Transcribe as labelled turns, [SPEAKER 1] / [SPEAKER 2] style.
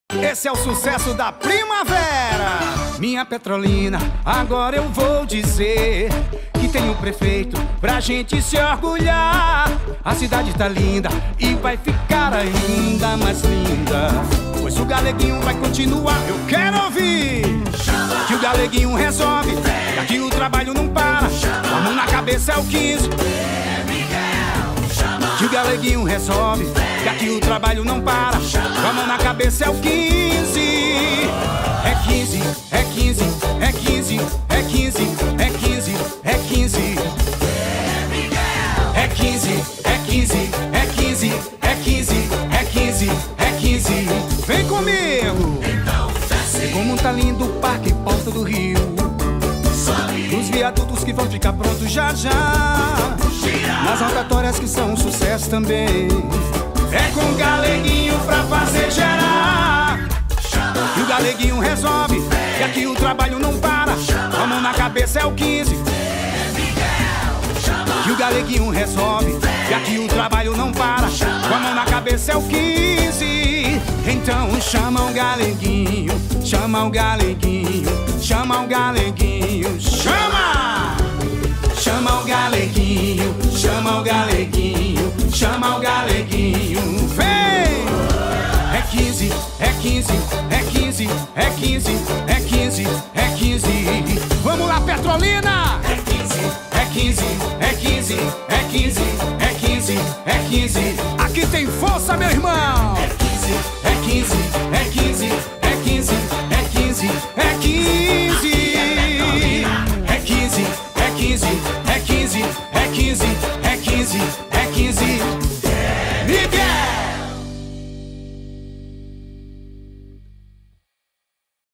[SPEAKER 1] Esse é o sucesso da primavera. Minha Petrolina, agora eu vou dizer que tem um prefeito pra gente se orgulhar. A cidade tá linda e vai ficar ainda mais linda, pois o Galeguinho vai continuar. Eu quero ouvir que o Galeguinho resolve, e aqui o trabalho não para. Com a mão na cabeça é o 15. Que o Galeguinho resolve, que aqui o trabalho não para. Com a mão na cabeça é o 15. É 15, é 15, é 15, é 15, é 15, é 15. É 15, é 15, é 15, é 15, é 15, é 15. Vem comigo! Vê como tá lindo o Parque Porta do Rio, os viadutos que vão ficar prontos já já, nas rotatórias que são um sucesso também. É com o Galeguinho pra fazer gerar. E o Galeguinho resolve, e aqui o trabalho não para. Com a mão na cabeça é o 15. Que o Galeguinho resolve, e aqui o trabalho não para. Com a mão na cabeça é o 15. Então chama o Galeguinho, chama o Galeguinho, chama o Galeguinho, chama! Chama o Galeguinho, chama o Galeguinho, chama o Galeguinho, vem! É 15, é 15, é 15, é 15, é 15, é 15. Vamos lá, Petrolina! É 15, é 15, é 15, é 15, é 15, é 15. Aqui tem força, meu irmão! É 15, é 15, é